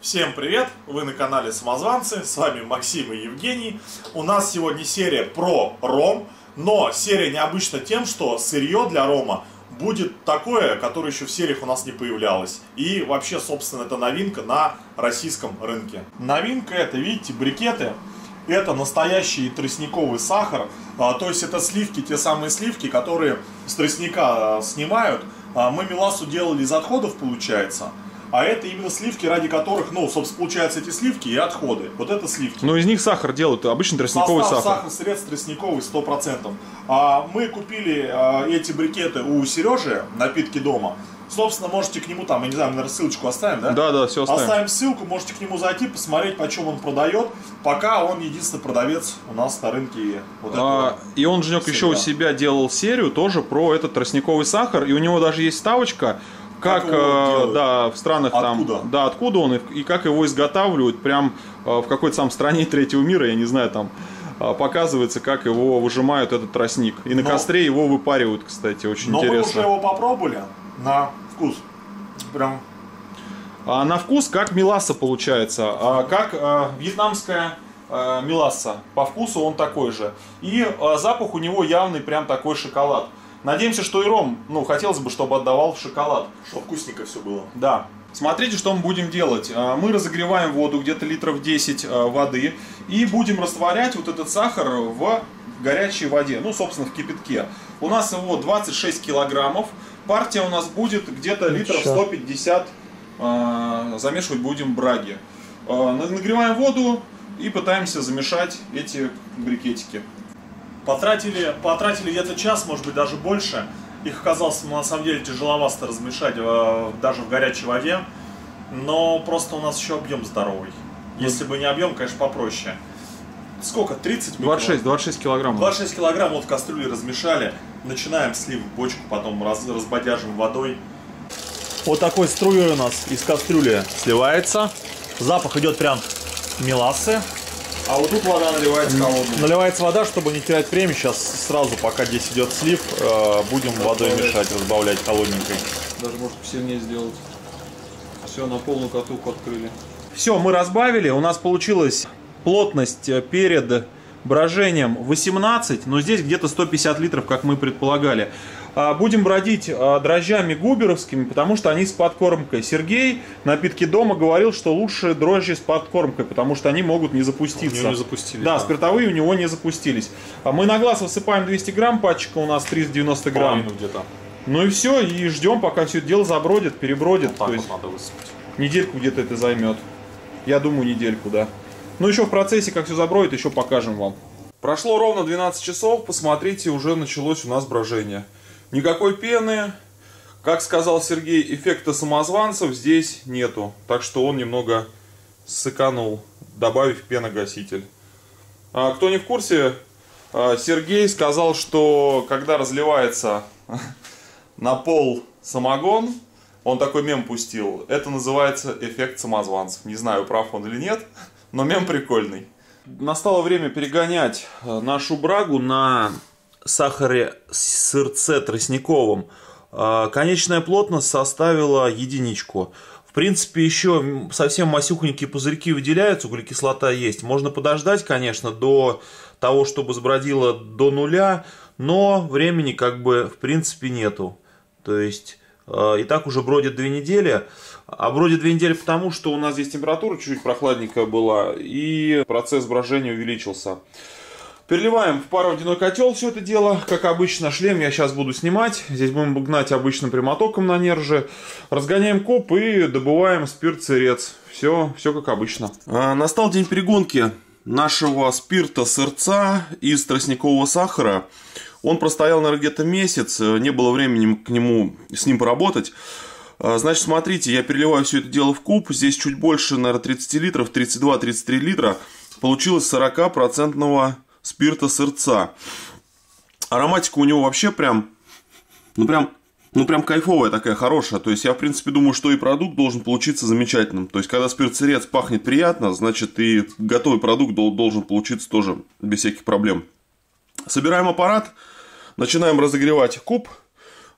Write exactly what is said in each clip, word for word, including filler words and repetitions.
Всем привет! Вы на канале Самозванцы, с вами Максим и Евгений. У нас сегодня серия про ром, но серия необычна тем, что сырье для рома будет такое, которое еще в сериях у нас не появлялось. И вообще, собственно, это новинка на российском рынке. Новинка это, видите, брикеты. Это настоящий тростниковый сахар, а, то есть это сливки, те самые сливки, которые с тростника а, снимают. А, мы мелассу делали из отходов, получается. А это именно сливки, ради которых, ну, собственно, получаются эти сливки и отходы. Вот это сливки. Но из них сахар делают, обычно тростниковый Состав сахар. Сахар, средств тростниковый сто процентов. А, мы купили а, эти брикеты у Сережи, напитки дома. Собственно, можете к нему там, я не знаю, наверное, ссылочку оставим, да? Да, да, все оставим. Оставим ссылку, можете к нему зайти, посмотреть, почем он продает. Пока он единственный продавец у нас на рынке. Вот а, и он, Женек, еще у себя делал серию тоже про этот тростниковый сахар. И у него даже есть ставочка, как, как э, да, в странах откуда? там, да, откуда он и, и как его изготавливают, прям э, в какой-то там стране третьего мира, я не знаю, там э, показывается, как его выжимают этот тростник. И на но, костре его выпаривают, кстати, очень но интересно. Мы уже его попробовали на вкус. Прям. А на вкус как меласса получается, а как э, вьетнамская э, меласса. По вкусу он такой же. И э, запах у него явный, прям такой шоколад. Надеемся, что и ром, ну, хотелось бы, чтобы отдавал в шоколад. Чтобы вкусненько все было. Да. Смотрите, что мы будем делать. Мы разогреваем воду, где-то литров десять воды, и будем растворять вот этот сахар в горячей воде, ну, собственно, в кипятке. У нас его двадцать шесть килограммов. Партия у нас будет где-то литров сто пятьдесят. Замешивать будем браги. Нагреваем воду и пытаемся замешать эти брикетики. Потратили, потратили где-то час, может быть даже больше. Их оказалось на самом деле тяжеловато размешать э, даже в горячей воде. Но просто у нас еще объем здоровый. Если бы не объем, конечно, попроще. Сколько? тридцать? двадцать шесть, двадцать шесть килограммов. двадцать шесть килограмм вот в кастрюле размешали. Начинаем слив в бочку, потом раз, разбодяжим водой. Вот такой струей у нас из кастрюли сливается. Запах идет прям мелассы. А вот тут вода наливается холодная. Наливается вода, чтобы не терять время. Сейчас сразу, пока здесь идет слив, будем водой мешать, разбавлять холодненькой. Даже может посильнее сделать. Все, на полную катуху открыли. Все, мы разбавили. У нас получилась плотность перед брожением восемнадцать, но здесь где-то сто пятьдесят литров, как мы предполагали. Будем бродить дрожжами губеровскими, потому что они с подкормкой. Сергей, напитки дома, говорил, что лучше дрожжи с подкормкой, потому что они могут не запуститься. У него не запустились. Да, да, спиртовые у него не запустились. Мы на глаз высыпаем двести грамм, пачка у нас триста девяносто грамм. где-то. Ну и все, и ждем, пока все это дело забродит, перебродит. Вот так То вот есть надо высыпать. Недельку где-то это займет. Я думаю, недельку, да. Ну еще в процессе, как все забродит, еще покажем вам. Прошло ровно двенадцать часов, посмотрите, уже началось у нас брожение. Никакой пены, как сказал Сергей, эффекта самозванцев здесь нету. Так что он немного сэкономил, добавив пеногаситель. А, кто не в курсе, Сергей сказал, что когда разливается на пол самогон, он такой мем пустил. Это называется эффект самозванцев. Не знаю, прав он или нет, но мем прикольный. Настало время перегонять нашу брагу на сахаре сырце тростниковом. Конечная плотность составила единичку. В принципе, еще совсем масюхонькие пузырьки выделяются, углекислота есть. Можно подождать, конечно, до того, чтобы сбродило до нуля, но времени как бы в принципе нету. То есть и так уже бродит две недели. А бродит две недели потому, что у нас здесь температура чуть-чуть прохладненькая была, и процесс брожения увеличился. Переливаем в пароводяной котел все это дело, как обычно. Шлем я сейчас буду снимать. Здесь будем гнать обычным прямотоком на нержи. Разгоняем коп и добываем спирт-сырец. Все, все как обычно. А, настал день перегонки нашего спирта-сырца из тростникового сахара. Он простоял, наверное, где-то месяц. Не было времени к нему, с ним поработать. А, значит, смотрите, я переливаю все это дело в куб. Здесь чуть больше, наверное, тридцать литров, тридцать два — тридцать три литра. Получилось сорок процентов спирта сырца. Ароматика у него вообще прям, ну прям, ну прям кайфовая такая, хорошая. То есть я в принципе думаю, что и продукт должен получиться замечательным. То есть когда спирт-сырец пахнет приятно, значит и готовый продукт должен получиться тоже без всяких проблем. Собираем аппарат, начинаем разогревать куб.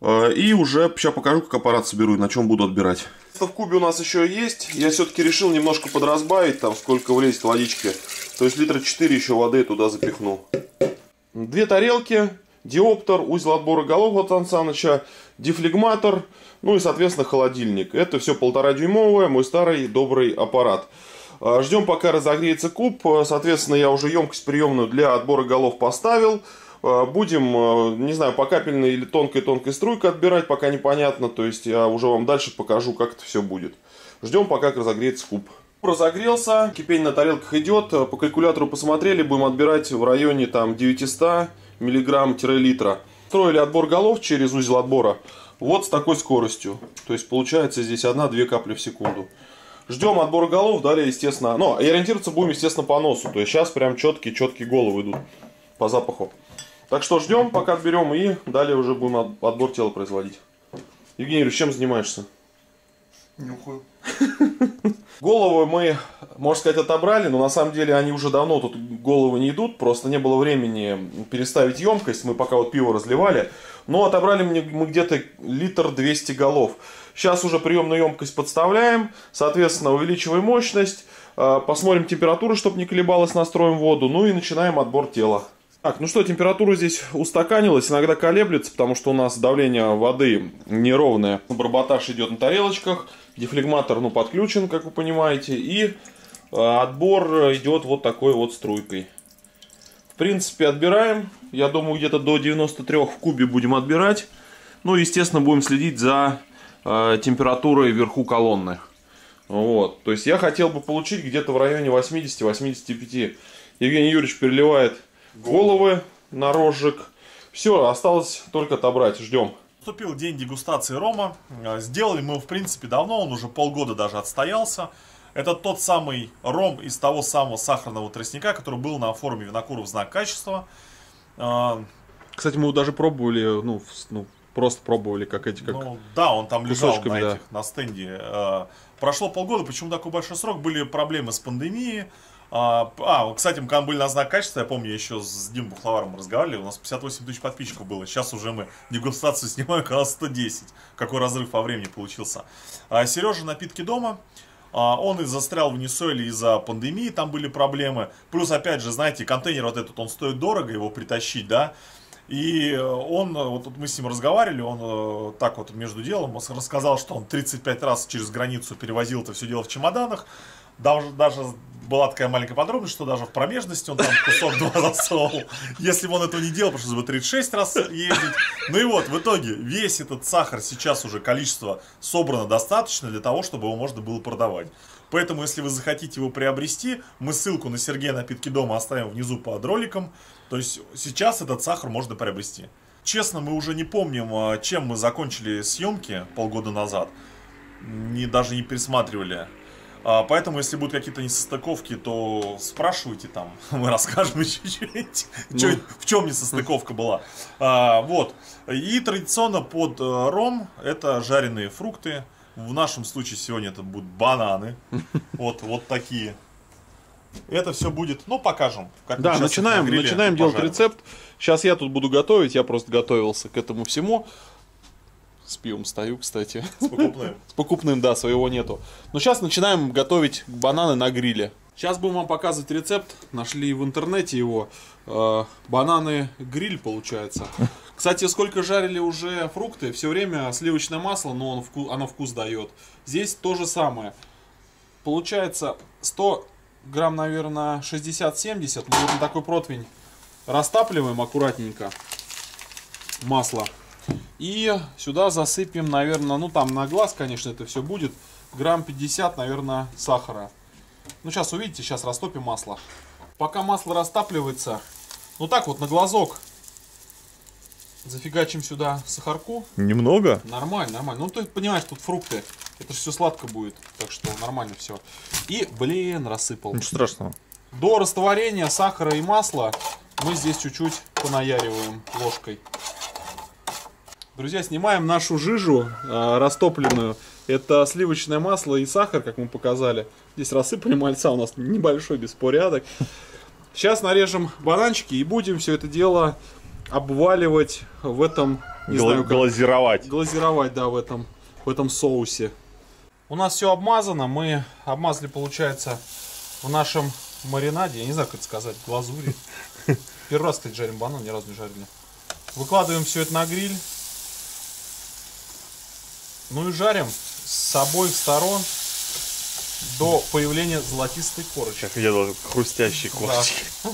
И уже сейчас покажу, как аппарат соберу и на чем буду отбирать. В кубе у нас еще есть. Я все-таки решил немножко подразбавить, там сколько влезет водички. То есть литра четыре еще воды туда запихну. Две тарелки, диоптер, узел отбора голов от Сан Саныча, дефлегматор, ну и, соответственно, холодильник. Это все полтора дюймовое, мой старый добрый аппарат. Ждем, пока разогреется куб. Соответственно, я уже емкость приемную для отбора голов поставил. Будем, не знаю, по капельной или тонкой-тонкой струйкой отбирать, пока непонятно. То есть я уже вам дальше покажу, как это все будет. Ждем, пока разогреется куб. Разогрелся, кипение на тарелках идет. По калькулятору посмотрели, будем отбирать в районе там девятисот миллиграмм-литра. Строили отбор голов через узел отбора вот с такой скоростью. То есть получается здесь одна-две капли в секунду. Ждем отбора голов, далее, естественно, ну, и ориентироваться будем, естественно, по носу. То есть сейчас прям четкие-четкие головы идут по запаху. Так что ждем, пока отберем, и далее уже будем отбор тела производить. Евгений Юрьевич, чем занимаешься? Нюхаю. Головы мы, можно сказать, отобрали, но на самом деле они уже давно тут головы не идут, просто не было времени переставить емкость, мы пока вот пиво разливали. Но отобрали мы где-то литр двести голов. Сейчас уже приемную емкость подставляем, соответственно, увеличиваем мощность, посмотрим температуру, чтобы не колебалась, настроим воду, ну и начинаем отбор тела. Так, ну что, температура здесь устаканилась, иногда колеблется, потому что у нас давление воды неровное. Барботаж идет на тарелочках, дефлегматор, ну, подключен, как вы понимаете, и отбор идет вот такой вот струйкой. В принципе, отбираем, я думаю, где-то до девяноста трёх в кубе будем отбирать. Ну, естественно, будем следить за э, температурой вверху колонны. Вот, то есть я хотел бы получить где-то в районе восьмидесяти-восьмидесяти пяти. Евгений Юрьевич переливает головы на розжиг. Все, осталось только отобрать, ждем. Наступил день дегустации рома. Сделали мы его, в принципе, давно, он уже полгода даже отстоялся. Это тот самый ром из того самого сахарного тростника, который был на форуме Винокуров знак качества. Кстати, мы его даже пробовали, ну, ну просто пробовали, как эти, как ну, да, он там лежал на, да. этих, на стенде. Прошло полгода, почему такой большой срок? Были проблемы с пандемией. А, а, кстати, мы когда были на знак качества, я помню, я еще с Димой Бухловаром разговаривали, у нас пятьдесят восемь тысяч подписчиков было, сейчас уже мы дегустацию снимаем, когда сто десять. Какой разрыв по времени получился. А, Сережа напитки дома, а, он и застрял в Венесуэле из-за пандемии, там были проблемы. Плюс, опять же, знаете, контейнер вот этот, он стоит дорого его притащить, да. И он, вот тут мы с ним разговаривали, он так вот между делом рассказал, что он тридцать пять раз через границу перевозил это все дело в чемоданах. Даже, даже была такая маленькая подробность, что даже в промежности он там кусок два засовывал. Если бы он этого не делал, пришлось бы тридцать шесть раз ездить. Ну и вот, в итоге, весь этот сахар сейчас уже количество собрано достаточно для того, чтобы его можно было продавать. Поэтому, если вы захотите его приобрести, мы ссылку на Сергея Напитки Дома оставим внизу под роликом. То есть сейчас этот сахар можно приобрести. Честно, мы уже не помним, чем мы закончили съемки полгода назад. Не, даже не пересматривали. Поэтому, если будут какие-то несостыковки, то спрашивайте там, мы расскажем чуть-чуть, ну. в чем несостыковка была. А, вот. И традиционно под ром это жареные фрукты. В нашем случае сегодня это будут бананы. Вот, вот такие. Это все будет, ну, покажем. Как да, начинаем, гриле, начинаем делать рецепт. Сейчас я тут буду готовить, я просто готовился к этому всему. С пивом стою, кстати. С покупным. С покупным, да, своего нету. Но сейчас начинаем готовить бананы на гриле. Сейчас будем вам показывать рецепт. Нашли в интернете его. Э, бананы-гриль получается. Кстати, сколько жарили уже фрукты, все время сливочное масло, но он вку, оно вкус дает. Здесь то же самое. Получается сто грамм, наверное, шестьдесят-семьдесят. Мы вот на такой противень растапливаем аккуратненько масло. И сюда засыпем, наверное, ну там на глаз, конечно, это все будет, грамм пятьдесят, наверное, сахара. Ну сейчас увидите, сейчас растопим масло. Пока масло растапливается, ну так вот на глазок зафигачим сюда сахарку. Немного? Нормально, нормально. Ну ты понимаешь, тут фрукты, это же все сладко будет, так что нормально все. И, блин, рассыпал. Ничего страшного. До растворения сахара и масла мы здесь чуть-чуть понаяриваем ложкой. Друзья, снимаем нашу жижу э, растопленную. Это сливочное масло и сахар, как мы показали. Здесь рассыпали мальца, у нас небольшой беспорядок. Сейчас нарежем бананчики и будем все это дело обваливать в этом, не Гла- знаю, как, глазировать. глазировать, да, в этом, в этом соусе. У нас все обмазано, мы обмазали, получается, в нашем маринаде, я не знаю, как это сказать, глазури. Первый раз, кстати, жарим банан, ни разу не жарили. Выкладываем все это на гриль. Ну и жарим с обоих сторон до появления золотистой корочки. Как я делал, хрустящие корочки. Да.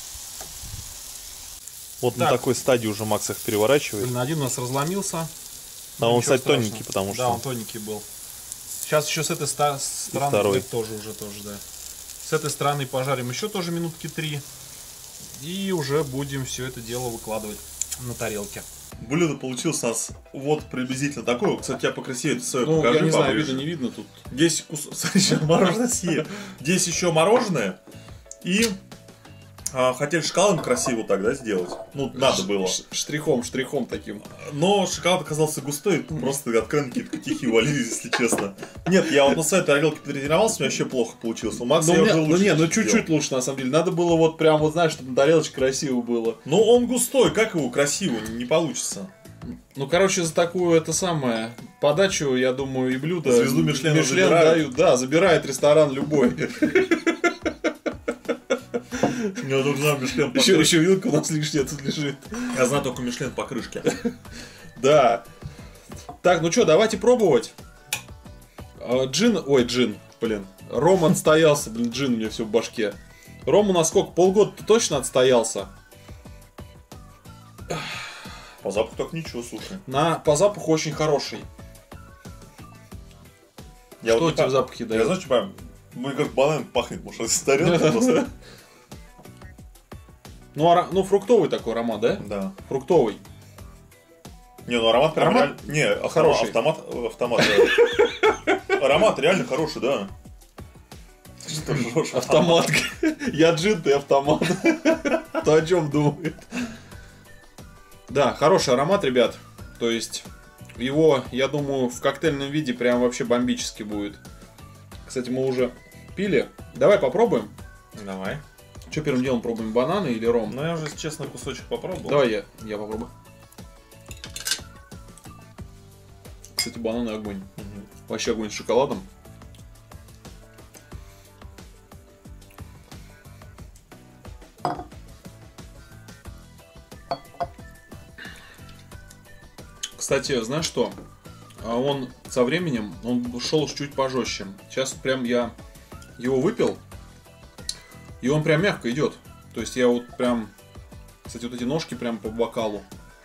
Вот Так. на такой стадии уже Макс их переворачивает. Блин, один у нас разломился. А он, Ничего кстати, страшного. тоненький, потому что... Да, он тоненький был. Сейчас еще с этой ста- стороны второй. тоже уже тоже, да. С этой стороны пожарим еще тоже минутки три. И уже будем все это дело выкладывать на тарелке. Блюдо получилось у нас вот приблизительно такое. Кстати, я покрасивее это свое Ну, покажу я не знаю, поближе. видно, не видно тут. Здесь кусок... Смотри, мороженое съел. Здесь еще мороженое. И а, хотели шоколадом красиво тогда сделать. Ну, надо было. Ш- Штрихом, штрихом таким. Но шоколад оказался густой, просто от крынки котихи валились, если честно. Нет, я вот на своей тарелке потренировался, у меня вообще плохо получилось. У Макса Ну, я у меня- уже ну лучше не, ну сделал. чуть-чуть лучше на самом деле. Надо было вот прям вот, знаешь, чтобы на тарелочке красиво было. Ну, он густой, как его красиво, не получится. Ну, короче, за такую, это самое, подачу, я думаю, и блюдо... Звезду Мишлена Мишлен забирают. дают, да, забирает ресторан любой. Мне нужна Мишлен по Еще, крышке. еще вилка у нас лишняя тут лежит. Я знаю только Мишлен по крышке. Да. Так, ну что, давайте пробовать. А, Джин, ой, джин, блин. Ром отстоялся, блин, джин у меня все в башке. Ром у нас сколько, полгода точно отстоялся. По запаху так ничего, слушай. На, по запаху очень хороший. Я Что вот у не тебя пом- запахи Я дают? знаю, что прям, ну, как банан пахнет, может, это с тарелки просто. Ну, ара- ну, фруктовый такой аромат, да? Да. Фруктовый. Не, ну аромат прям Аромат реально... Не, автомат, хороший. автомат, автомат, да. Аромат реально хороший, да. Что ржёшь? Автомат. Я джин, ты автомат. Кто о чем думает? Да, хороший аромат, ребят. То есть, его, я думаю, в коктейльном виде прям вообще бомбически будет. Кстати, мы уже пили. Давай попробуем. Давай. Что первым делом пробуем, бананы или ром? Ну, я уже, честно, кусочек попробовал. Давай я, я попробую. Кстати, бананы огонь. Мгм. Вообще огонь с шоколадом. Кстати, знаешь что? А Он со временем, он шел чуть пожестче. Сейчас прям я его выпил, и он прям мягко идет. То есть я вот прям, кстати, вот эти ножки прям по бокалу.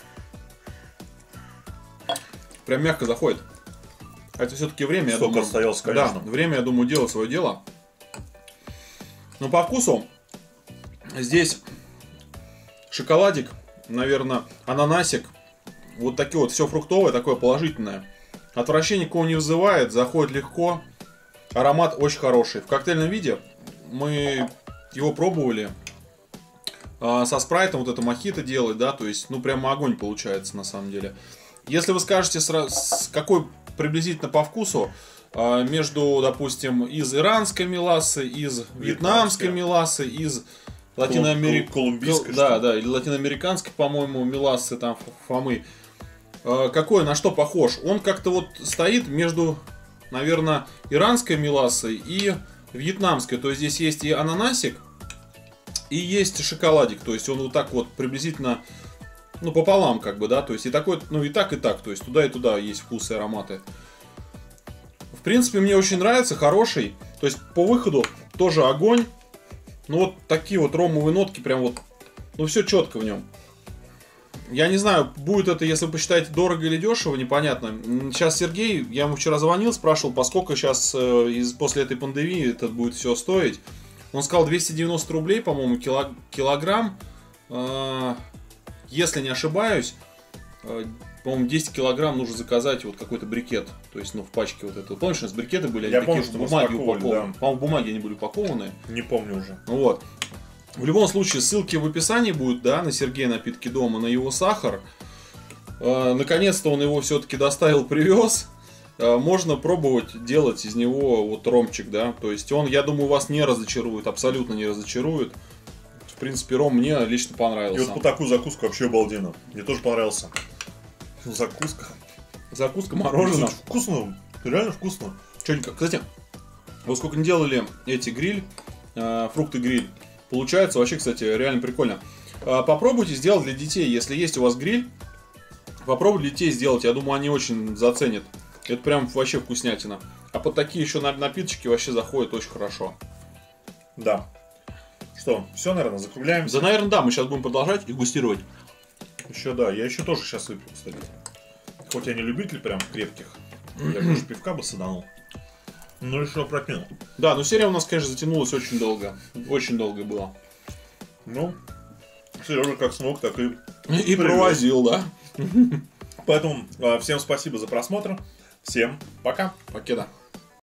Прям мягко заходит. Это все-таки время, я Сколько думаю. отстоялся, конечно. Да, время, я думаю, делает свое дело. Но по вкусу здесь шоколадик, наверное, ананасик. Вот такие вот, все фруктовое, такое положительное. Отвращение никого не вызывает, заходит легко. Аромат очень хороший. В коктейльном виде мы его пробовали. А, со спрайтом вот это мохито делать, да, то есть, ну, прямо огонь получается на самом деле. Если вы скажете, с какой приблизительно по вкусу, а, между, допустим, из иранской мелассы, из вьетнамской мелассы, из латиноамериканской, Колумбийской, да, что ли? да, или латиноамериканской, по-моему, мелассы там Фомы. А, какой, на что похож? Он как-то вот стоит между, наверное, иранской мелассой и вьетнамской. То есть здесь есть и ананасик, и есть шоколадик. То есть он вот так вот приблизительно, ну, пополам, как бы, да. То есть и такой, ну, и так, и так. То есть туда и туда есть вкусы и ароматы. В принципе, мне очень нравится, хороший. То есть по выходу тоже огонь. Ну, вот такие вот ромовые нотки, прям вот, ну, все четко в нем. Я не знаю, будет это, если вы посчитаете, дорого или дешево, непонятно. Сейчас Сергей, я ему вчера звонил, спрашивал, поскольку сейчас э, из, после этой пандемии это будет все стоить. Он сказал двести девяносто рублей, по-моему, кило, килограмм. Э, если не ошибаюсь, э, по-моему, десять килограмм нужно заказать вот какой-то брикет. То есть, ну, в пачке вот это. Помнишь, у нас брикеты были? Я они помню, такие что мы бумаги спаковывали, упакованы. да. По-моему, в бумаге они были упакованы. Не помню уже. Ну вот. В любом случае, ссылки в описании будут, да, на Сергея Напитки Дома, на его сахар. Э, наконец-то он его все-таки доставил, привез. Э, можно пробовать делать из него вот ромчик, да. То есть он, я думаю, вас не разочарует, абсолютно не разочарует. В принципе, ром мне лично И понравился. вот по такую закуску вообще обалденно. Мне тоже понравился. Закуска. Закуска, мороженое. Вкусно, реально вкусно. Чё-нибудь, кстати, вот сколько не делали эти гриль, э, фрукты гриль, получается вообще, кстати, реально прикольно. Э, попробуйте сделать для детей, если есть у вас гриль, попробуйте для детей сделать, я думаю, они очень заценят. Это прям вообще вкуснятина. А под такие еще напиточки вообще заходят очень хорошо. Да. Что, все, наверное, закругляемся? Да, наверное, да, мы сейчас будем продолжать дегустировать. Еще, да, я еще тоже сейчас выпью, кстати. Хоть я не любитель прям крепких. Я больше пивка бы саданул. Ну еще пропил. Да, но серия у нас, конечно, затянулась очень долго. Очень долго было. Ну, Сережа как смог, так и... И провозил, да. Поэтому э, всем спасибо за просмотр. Всем пока. Покеда.